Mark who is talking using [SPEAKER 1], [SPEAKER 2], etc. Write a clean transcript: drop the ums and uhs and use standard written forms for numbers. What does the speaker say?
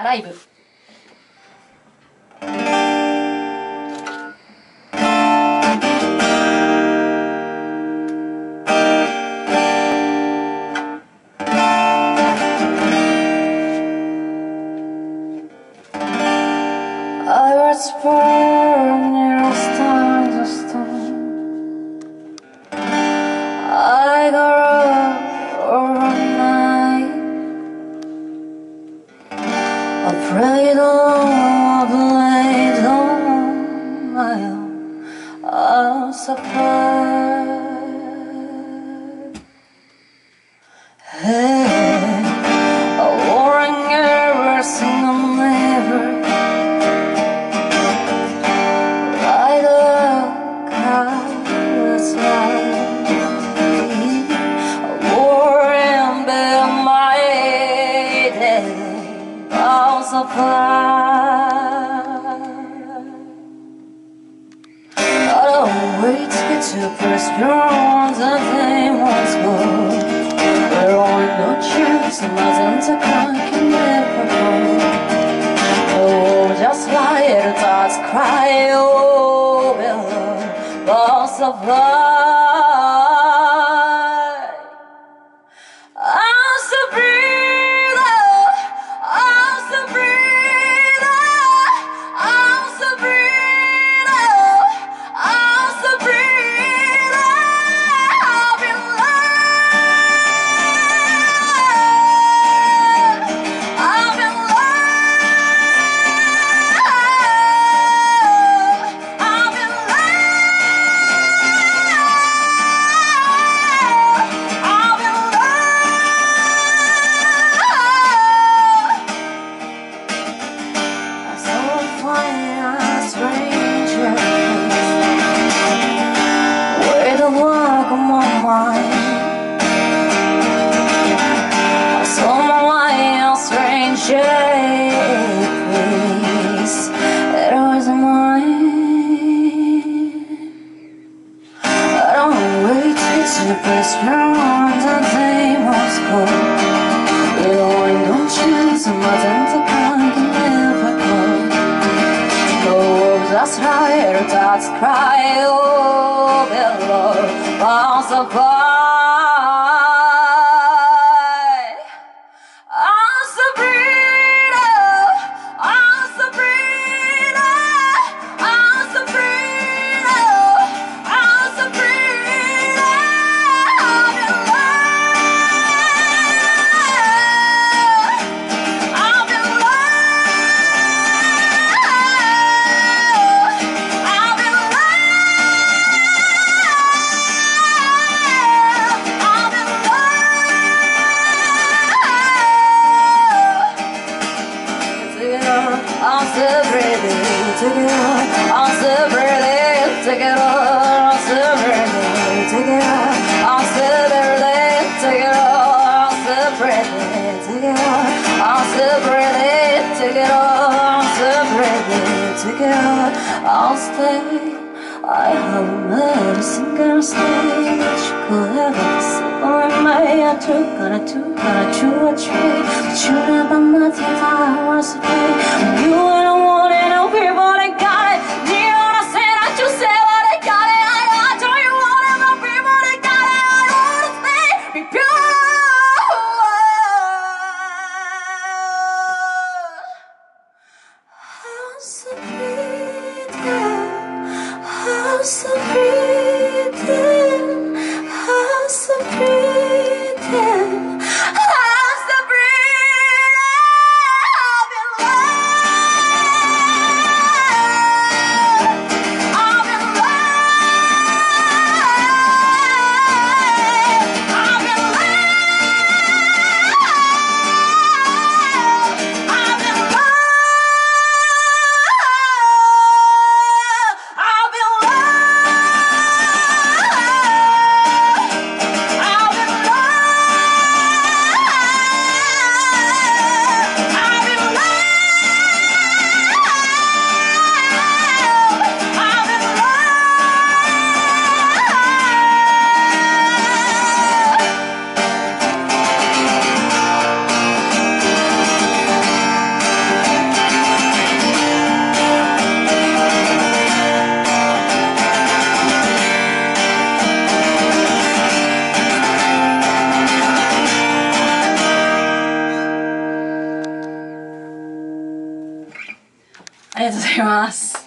[SPEAKER 1] アライブ。
[SPEAKER 2] I was born near a stone to stone. I got up overnight. I prayed alone, I played on my own. I'm supplied. Hey, a warring ever single never. Like a coward's life, a warring been my day. I'll supply. I don't wait to get to first rounds and thing once more. There only no chance, nothing to can never go. Oh, just like the thoughts cry, oh, beloved, I'll survive. I'm still breathing, I'm still breathing, I'm still breathing, I'm still breathing. I've been alive, I've been alive, I've been alive, I've been I saw a fire, a stranger with a walk on my mind. I saw my light, a stranger place that was mine. I don't wait to the best rounds and they must go. You know I don't choose nothing to come can never come. No that's right, that's cry, oh below, I'll survive. I'm still breathing, I'm still breathing, I'm still breathing, I'm still breathing. I've been alive, I've been alive, I've been alive, I've been alive. I'm still breathing, take it on, I'm still breathing, take it on, I'm still breathing, take it on, I'm still breathing, take it on, I'm still breathing, take it on, I'm still breathing, take it on, I'm still breathing, take it on, I'll stay. I haven't met a single stage that you could ever see. Oh, I took on a two, gonna chew a tree. But you never met the flowers of day. You and I wanted no people that got it. You wanna say that you say what they got it. I told you wanted no people that got it. I wanna stay, be pure. I'm so breathing, I'm so breathing, I'm so breathing, I'm so breathing. I've been alive, I've been alive, I've been alive, I've been alive. I've been alive.
[SPEAKER 1] りがとうございます。